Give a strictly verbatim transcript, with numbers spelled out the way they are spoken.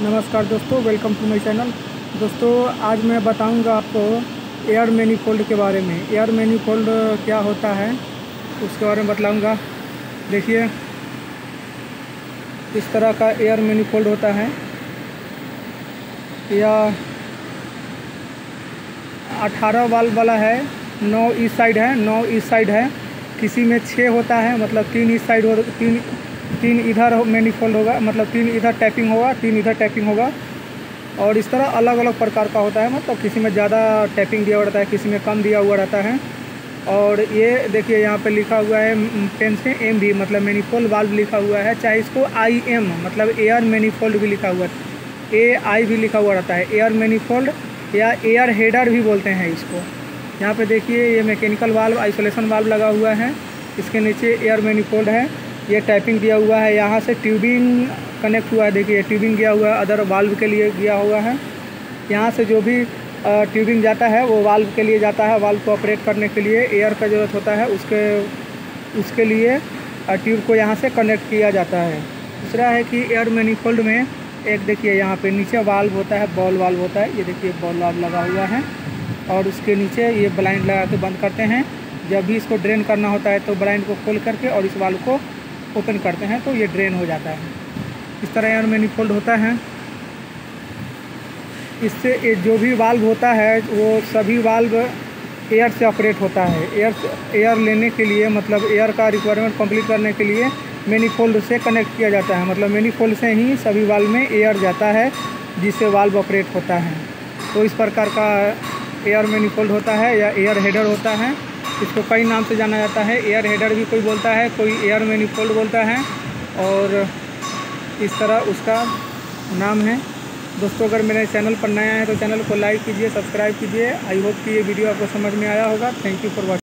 नमस्कार दोस्तों, welcome to my channel. दोस्तों आज मैं बताऊंगा आपको एयर मैनीफोल्ड के बारे में। एयर मैनीफोल्ड क्या होता है उसके बारे में बतलाऊंगा। देखिए, इस तरह का एयर मैनीफोल्ड होता है। यह अठारह वाल्व वाला है, नौ इस साइड है, नौ इस साइड है। किसी में छः होता है, मतलब तीन इस साइड हो, तीन तीन इधर मैनीफोल्ड होगा, मतलब तीन इधर टैपिंग होगा, तीन इधर टैपिंग होगा। और इस तरह अलग अलग प्रकार का होता है, मतलब किसी में ज़्यादा टैपिंग दिया हुआ रहता है, किसी में कम दिया हुआ रहता है। और ये देखिए यहाँ पे लिखा हुआ है पेन से एम भी, मतलब मैनीफोल्ड वाल्व लिखा हुआ है। चाहे इसको आई एम मतलब एयर मैनीफोल्ड भी लिखा हुआ है, ए आई भी लिखा हुआ रहता है। एयर मैनीफोल्ड या एयर हेडर भी बोलते हैं इसको। यहाँ पे देखिए ये मैकेनिकल वाल्व, आइसोलेशन वाल्व लगा हुआ है, इसके नीचे एयर मैनीफोल्ड है। ये टाइपिंग दिया हुआ है, यहाँ से ट्यूबिंग कनेक्ट हुआ है। देखिए ट्यूबिंग गया हुआ है, अदर वाल्व के लिए गया हुआ है। यहाँ से जो भी ट्यूबिंग जाता है वो वाल्व के लिए जाता है। वाल्व को ऑपरेट करने के लिए एयर का ज़रूरत होता है, उसके उसके लिए ट्यूब को यहाँ से कनेक्ट किया जाता है। दूसरा है कि एयर मैनीफोल्ड में एक देखिए यहाँ पे नीचे वाल्व होता है, बॉल वाल्व होता है। ये देखिए बॉल वाल्व लगा हुआ है और उसके नीचे ये ब्लाइंड लगा के बंद करते हैं। जब भी इसको ड्रेन करना होता है तो ब्लाइंड को खोल करके और इस वाल्व को ओपन करते हैं तो ये ड्रेन हो जाता है। इस तरह एयर मैनीफोल्ड होता है। इससे जो भी वाल्व होता है वो सभी वाल्व एयर से ऑपरेट होता है। एयर एयर लेने के लिए, मतलब एयर का रिक्वायरमेंट कंप्लीट करने के लिए मैनीफोल्ड से कनेक्ट किया जाता है। मतलब मैनीफोल्ड से ही सभी वाल्व में एयर जाता है, जिससे वाल्व ऑपरेट होता है। तो इस प्रकार का एयर मैनीफोल्ड होता है या एयर हेडर होता है। इसको कई नाम से जाना जाता है। एयर हेडर भी कोई बोलता है, कोई एयर मैनीफोल्ड बोलता है, और इस तरह उसका नाम है। दोस्तों अगर मेरे चैनल पर नया है तो चैनल को लाइक कीजिए, सब्सक्राइब कीजिए। आई होप कि ये वीडियो आपको समझ में आया होगा। Thank you for watching.